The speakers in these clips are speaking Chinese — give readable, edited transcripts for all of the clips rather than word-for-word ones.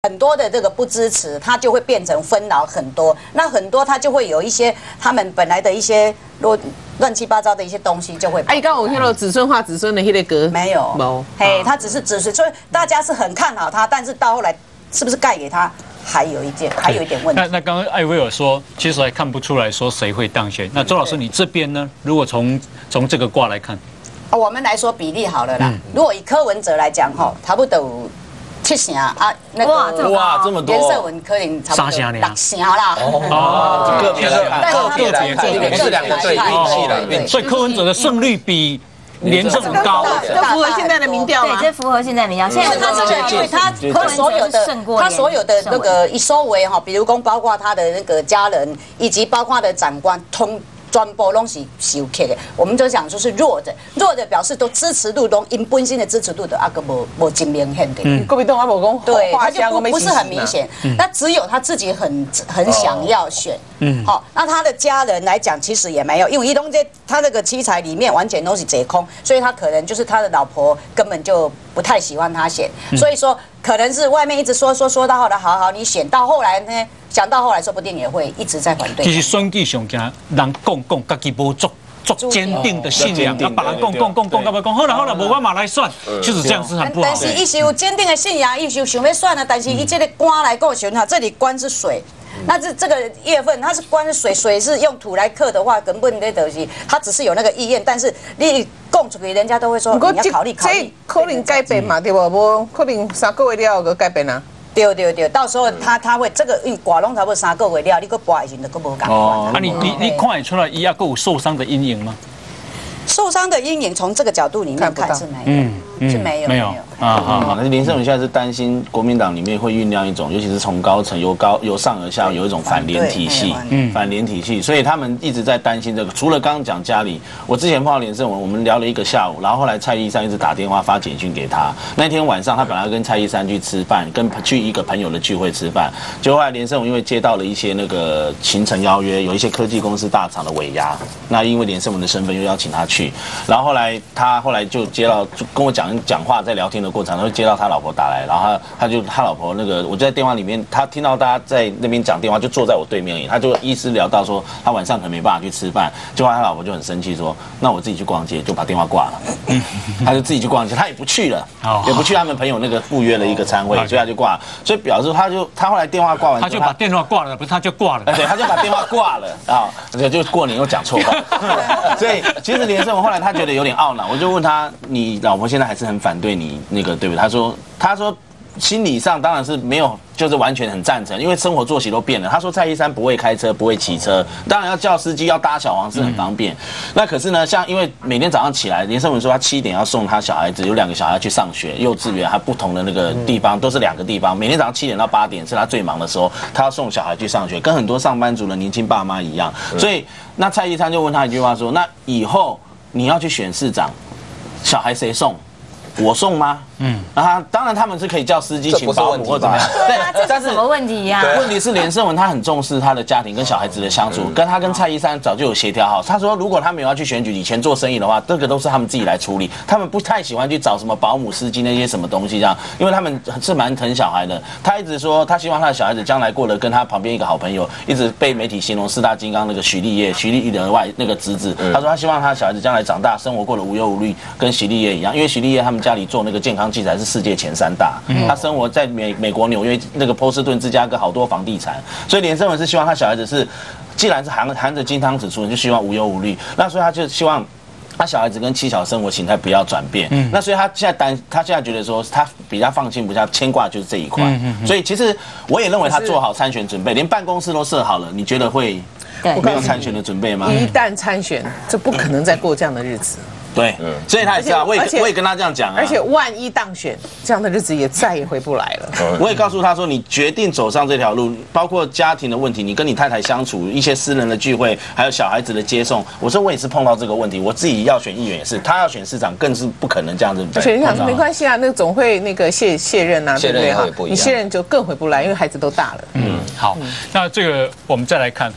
很多的这个不支持，他就会变成纷扰很多。那很多他就会有一些他们本来的一些乱七八糟的一些东西就会。 哎，刚我听到子孙化子孙的那个歌没有， 没， 嘿，他只是子孙，所以大家是很看好他，但是到后来是不是盖给他，还有一点问题。 那刚刚艾薇儿说，其实还看不出来说谁会当选。那周老师，你这边呢？如果从这个卦来看， 我们来说比例好了啦。如果以柯文哲来讲，哈，差不多有7成啊，那个哇这么多， 颜色文可能差不多6成啦。 哦，个别来看， 是两个对运气了， 所以柯文哲的胜率比连胜文高， 这符合现在的民调吗？ 对，这符合现在民调。现在他这个，因为他所有的那个一收为哈，比如说包括他的那个家人，以及包括的长官，全部拢是受克的，我们就讲说是弱的表示都支持度都因本身的支持度的个无真明显的。 国民党还无讲， 对，他就不是很明显。那只有他自己很想要选。好，那他的家人来讲，其实也没有，因为一东这他那个七彩里面完全都是贼空，所以他可能就是他的老婆根本就不太喜欢他选，所以说可能是外面一直说到后来好你选到后来呢。想到后来，说不定也会一直在反对。 其实选举上惊人讲，家己无做坚定的信仰，啊，别人讲，到尾讲好了，无我嘛来选，就是这样是很不好。 但是伊是有坚定的信仰，伊是想要选的，但是伊这个官来讲，选哈，这里官是水，那这个月份它是官是水，水是用土来克的话，根本那东西，它只是有那个意愿，但是你供出去，人家都会说你要考虑。 这可能改变嘛，对不？无可能3个月了个改变啊。 对，到时候他会这个因为挂拢差不多3个月了，你个挂的时候就无共。 啊，你看得出来，伊也有受伤的阴影吗？ 受伤的阴影从这个角度里面看是没有，是没有。 那连胜文现在是担心国民党里面会酝酿一种，尤其是从高层由上而下有一种反联体系，所以他们一直在担心这个。除了刚刚讲家里，我之前碰到连胜文，我们聊了1个下午，然后后来蔡依珊一直打电话发简讯给他。那天晚上他本来要跟蔡依珊去吃饭，去一个朋友的聚会吃饭，结果后来连胜文因为接到了一些那个行程邀约，有一些科技公司大厂的尾牙，那因为连胜文的身份又邀请他去，然后他后来就接到就跟我讲话，在聊天的过程，他就接到他老婆打来，然后他老婆那个，我就在电话里面，他听到大家在那边讲电话，就坐在我对面而已，他就意思聊到说他晚上可能没办法去吃饭，结果他老婆就很生气说，那我自己去逛街，就把电话挂了，他就自己去逛街，他也不去了，也不去他们朋友那个赴约了一个餐会，所以他就挂了，所以表示他后来电话挂完， 他就把电话挂了，不是他就挂了， 对，他就把电话挂了啊，就过年又讲错话，所以其实连胜文后来他觉得有点懊恼，我就问他，你老婆现在还是很反对你那个对不对？他说心理上当然是没有，就是完全很赞成，因为生活作息都变了。他说蔡依珊不会开车，不会骑车，当然要叫司机，要搭小黄是很方便。那可是呢，像因为每天早上起来，连胜文说他7点要送他小孩子，有2个小孩去上学，幼稚园，还不同的那个地方都是2个地方，每天早上7点到8点是他最忙的时候，他要送小孩去上学，跟很多上班族的年轻爸妈一样。所以那蔡依珊就问他一句话说：那以后你要去选市长，小孩谁送？我送吗？当然他们是可以叫司机请保姆或怎么样， 对啊，这是什么问题呀？ 问题是连胜文他很重视他的家庭跟小孩子的相处，跟他跟蔡依珊早就有协调好。他说如果他们有要去选举，以前做生意的话，这个都是他们自己来处理，他们不太喜欢去找什么保姆、司机那些什么东西这样，因为他们是蛮疼小孩的。他一直说他希望他的小孩子将来过得跟他旁边一个好朋友，一直被媒体形容4大金刚那个许立业的外那个侄子，他说他希望他的小孩子将来长大生活过得无忧无虑，跟许立业一样，因为许立业他们家里做那个健康器材是世界前3大，他生活在美国纽约那个波士顿、芝加哥好多房地产，所以连胜文是希望他小孩子是，既然是含着金汤匙出生，就希望无忧无虑，那所以他就希望他小孩子跟7小生活形态不要转变，那所以他现在觉得说他比较放心、比较牵挂就是这一块，所以其实我也认为他做好参选准备，连办公室都设好了，你觉得会没有参选的准备吗？ 一旦参选，这不可能再过这样的日子。 对，所以他也知道，我也跟他这样讲啊。 而且万一当选，这样的日子也再也回不来了。 我也告诉他说，你决定走上这条路，包括家庭的问题，你跟你太太相处，一些私人的聚会，还有小孩子的接送。我说我也是碰到这个问题，我自己要选议员也是，他要选市长更是不可能这样子。 而且你想说没关系啊，那个总会那个卸任啊，对不对？你卸任就更回不来，因为孩子都大了。 好，那这个我们再来看哈。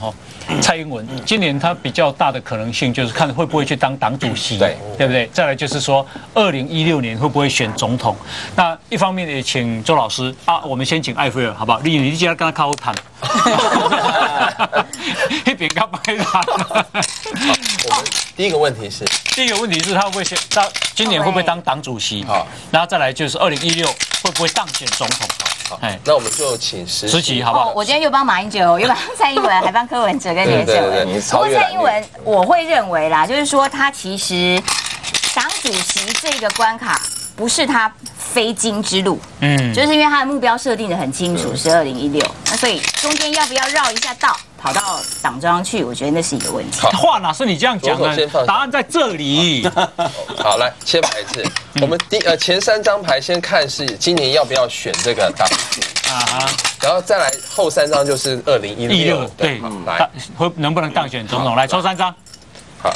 蔡英文今年他比较大的可能性就是看会不会去当党主席，对不对？再来就是说2016年会不会选总统？那一方面也请周老师啊，我们先请艾菲尔好不好？你今天跟他靠谈，一边干白谈。 我们第一个问题是他会不会今年会不会当党主席？好，然后再来就是2016会不会当选总统？ 好，那我们就请实习好不好？我今天又帮马英九，又帮蔡英文，还帮柯文哲跟连胜文。不过蔡英文，我会认为啦，就是说他其实党主席这个关卡不是他非经之路，就是因为他的目标设定的很清楚，是2016，那所以中间要不要绕一下道？跑到党中央去，我觉得那是一个问题。 话哪是你这样讲的？答案在这里。 好，来切牌一次。我们前3张牌先看是今年要不要选这个党主啊，然后再来后3张就是2016。 对，来能不能当选总统？来抽3张。 好，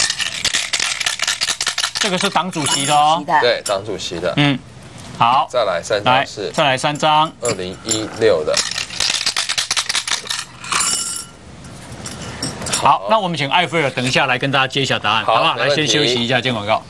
这个是党主席的哦。 对，党主席的。 好， 再来3张是。 再来3张 2016的。 好，那我们请艾菲尔等一下来跟大家揭晓答案，好不好？来，先休息一下，接广告。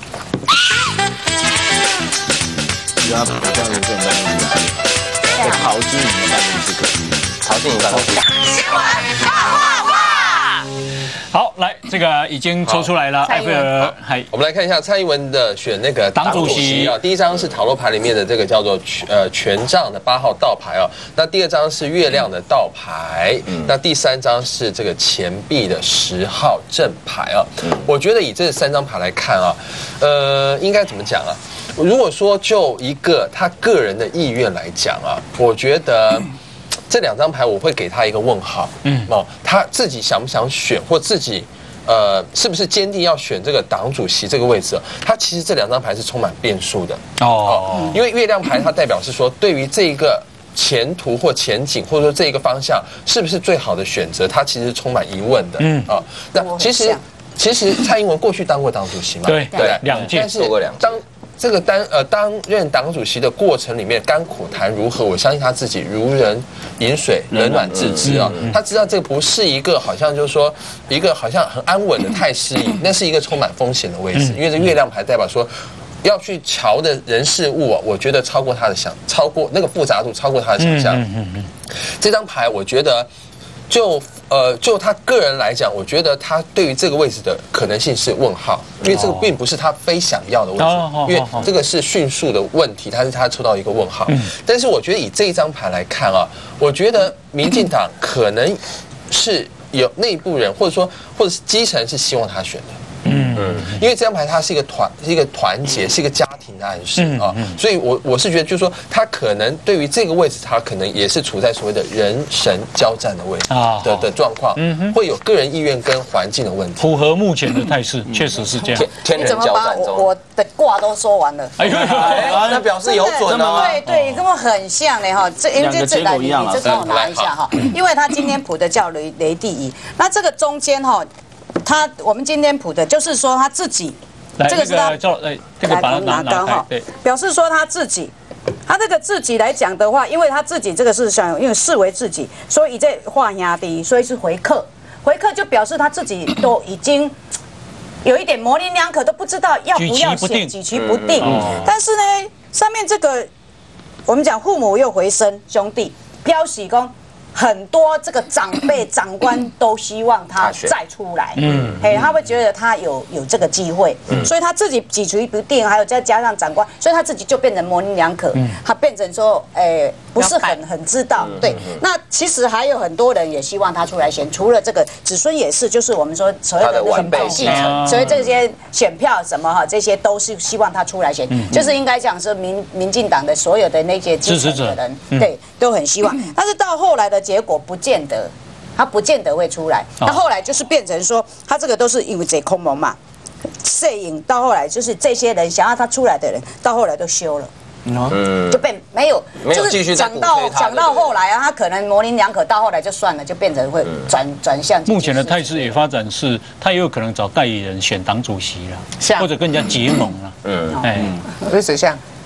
要这样人生在在陶晶莹的办公室隔壁，陶晶莹办公室。新闻大话话。 好，来，这个已经抽出来了，艾菲尔， 我们来看一下蔡英文的选那个党主席啊。第一张是塔罗牌里面的这个叫做权杖的8号倒牌啊，那第2张是月亮的倒牌，那第3张是这个钱币的10号正牌啊。我觉得以这3张牌来看啊，应该怎么讲啊？如果说就一个他个人的意愿来讲啊，我觉得。这2张牌我会给他一个问号，他自己想不想选，或自己是不是坚定要选这个党主席这个位置？他其实这2张牌是充满变数的哦，因为月亮牌它代表是说对于这个前途或前景，或者说这一个方向是不是最好的选择，它其实是充满疑问的那其实蔡英文过去当过党主席嘛， 对，2届做过2届。这个担任党主席的过程里面，甘苦谈如何？我相信他自己如人饮水，冷暖自知啊。他知道这不是一个好像就是说一个好像很安稳的太师椅，那是一个充满风险的位置。因为这月亮牌代表说要去瞧的人事物啊，我觉得超过那个复杂度，超过他的想象。这张牌我觉得。就他个人来讲，我觉得他对于这个位置的可能性是问号，因为这个并不是他非想要的位置，因为这个是迅速的问题，他抽到一个问号。但是我觉得以这一张牌来看啊，我觉得民进党可能是有内部人，或者是基层是希望他选的。因为这张牌它是一个团结，是一个家庭的暗示啊，所以我是觉得，就是说，他可能对于这个位置，他可能也是处在所谓的人神交战的位置的状况，会有个人意愿跟环境的问题， 符合目前的态势，确实是这样。 天人交战中，我的卦都说完了， 那表示有准啊， 对，跟我很像嘞哈，因为这来你这跟我拿一下哈，因为他今天卜的叫雷第一，那这个中间哈。我们今天卜的就是说他自己，这个是他这个把它拿高哈， 表示说他自己，他这个自己来讲的话，因为他自己这个是想，因为视为自己，所以这画压低，所以是回客，回客就表示他自己都已经有一点模棱两可，都不知道要不要选，举棋不定。但是呢，上面这个我们讲父母又回生，兄弟标喜公。很多这个长辈长官都希望他再出来，他会觉得他有这个机会，所以他自己举棋不定，还有再加上长官，所以他自己就变成模棱两可，他变成说，不是很知道，对。那其实还有很多人也希望他出来选，除了这个子孙也是，就是我们说所谓的那种派系，所以这些选票什么哈，这些都是希望他出来选，就是应该讲是民进党的所有的那些支持的人，对，都很希望。但是到后来的结果不见得，他不见得会出来。那后来就是变成说，他这个都是因为这空蒙嘛，摄影到后来就是这些人想要他出来的人，到后来都休了。就被没有继续讲到后来啊，他可能模棱两可，到后来就算了，就变成会转向。 目前的态势也发展是，他也有可能找代理人选党主席了，或者跟人家结盟了。 不是谁像？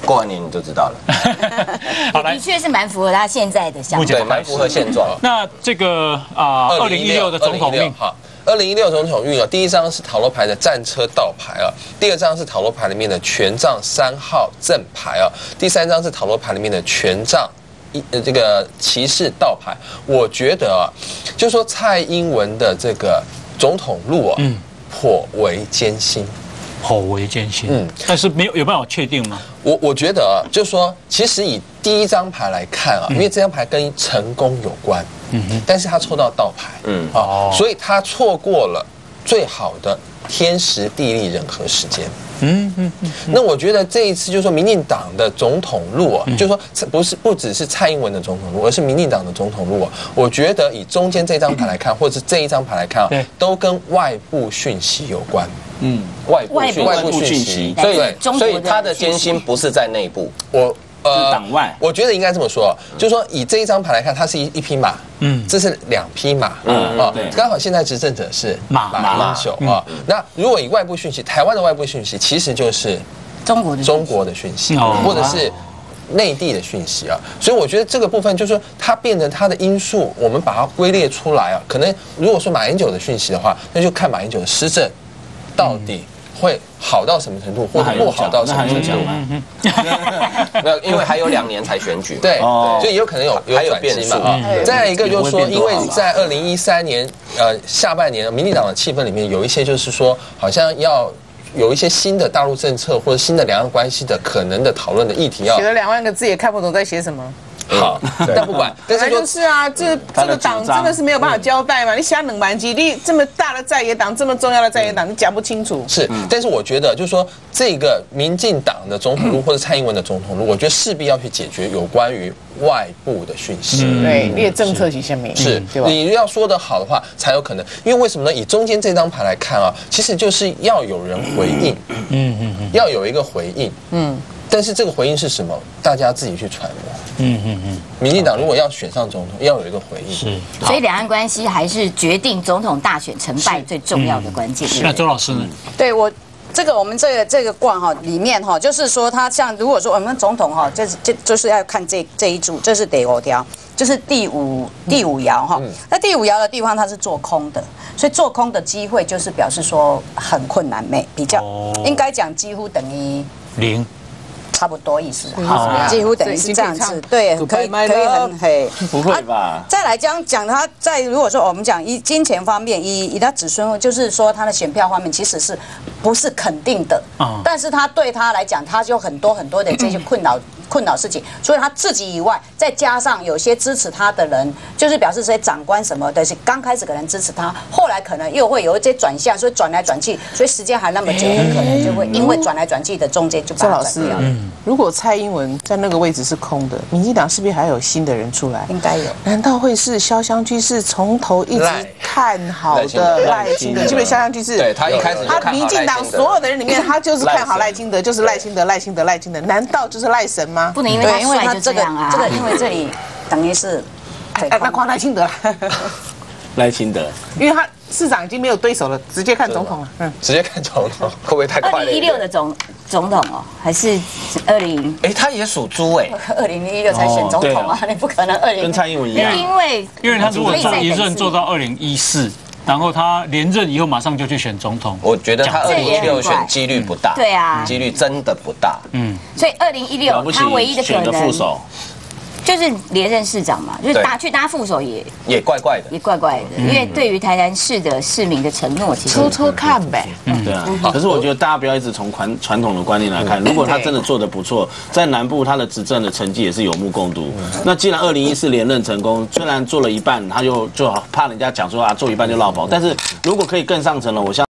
过完年你就知道了。 好，来的，确是蛮符合他现在的想法。 对，蛮符合现状。 那这个2016的总统运， 好，2016总统运啊，第一张是塔罗牌的战车倒牌啊，第二张是塔罗牌里面的权杖3号正牌啊，第三张是塔罗牌里面的权杖这个骑士倒牌。我觉得啊，就说蔡英文的这个总统路啊，颇为艰辛。 颇为艰辛，但是有办法确定吗？ 我觉得啊，就是说，其实以第一张牌来看啊，因为这张牌跟成功有关，但是他抽到倒牌，所以他错过了最好的天时地利人和时间。那我觉得这一次就是说，民进党的总统路啊，就是说不只是蔡英文的总统路，而是民进党的总统路啊。我觉得以中间这张牌来看，或者是这一张牌来看啊，都跟外部讯息有关。 外部讯息，所以他的艰辛不是在内部， 党外。 我觉得应该这么说，就是说以这一张牌来看，它是一匹马，这是2匹马，刚好现在执政者是马英九啊。那如果以外部讯息，台湾的外部讯息其实就是中国的讯息，或者是内地的讯息啊。所以我觉得这个部分就是说，它变成它的因素，我们把它归列出来啊。可能如果说马英九的讯息的话，那就看马英九的施政到底会好到什么程度，或者不好到什么程度。 没有，因为还有2年才选举， 对，所以有可能有转机嘛啊。再来一个就是说，因为在2013年下半年，民进党的气氛里面有一些就是说，好像要有一些新的大陆政策或者新的两岸关系的可能的讨论的议题要写了2万个字也看不懂在写什么。 好，但不管， 但是就是啊，这个党真的是没有办法交代嘛？你写2万字，你这么大的在野党，这么重要的在野党，你讲不清楚。 是，但是我觉得就是说，这个民进党的总统路或者蔡英文的总统路，我觉得势必要去解决有关于外部的讯息。 对，你的政策是下面是，你要说得好的话才有可能。因为为什么呢？以中间这张牌来看啊，其实就是要有人回应，要有一个回应，但是这个回应是什么？大家自己去揣摩。民进党如果要选上总统，要有一个回应。是， 所以两岸关系还是决定总统大选成败最重要的关键。 那周老师呢？ 对我。我们这个卦哈里面哈，就是说它像如果说我们总统哈，就是要看这一组，这是第5条，就是第五爻哈。那第5爻的地方它是做空的，所以做空的机会就是表示说很困难，比较应该讲几乎等于0。差不多意思，几乎等于是这样子，对，可以很嘿， 不会吧？ 再来讲它在如果说我们讲以金钱方面，以他子孙，就是说他的选票方面，其实是不是肯定的？但是他对他来讲，他就很多的这些困扰事情，所以他自己以外，再加上有些支持他的人，就是表示这些长官什么的，是刚开始可能支持他，后来可能又会有一些转向，所以转来转去，所以时间还那么久，很可能就会因为转来转去的中间就把它转掉了。 如果蔡英文在那个位置是空的，民进党是不是还有新的人出来？ 应该有。 难道会是萧湘居是从头一直看好的赖清德？基本萧湘居是， 对他一开始就看好赖清德。 他民进党所有的人里面，他就是看好赖清德，就是赖清德。难道就是赖神吗？ 不能因为他帅就这样啊！ 因为这里等于是， 那夸赖清德了。 赖清德， 因为他市长已经没有对手了，直接看总统了。 直接看总统会不会太快了 ？2016的总统哦，还是20？ 他也属猪哎 ，2016才选总统啊，你不可能20。 跟蔡英文一样， 因为他如果做一任做到2014。然后他连任以后马上就去选总统， 我觉得他2016选几率不大， 对啊， 几率真的不大。 所以2016他唯一的可能副手就是连任市长嘛，就是去搭副手也怪怪的， 因为对于台南市的市民的承诺，其实抽看呗。 对啊。可是我觉得大家不要一直从传统的观念来看，如果他真的做得不错，在南部他的执政的成绩也是有目共睹。那既然2014连任成功，虽然做了一半，他就怕人家讲说做一半就落跑，但是如果可以更上层了，我相信。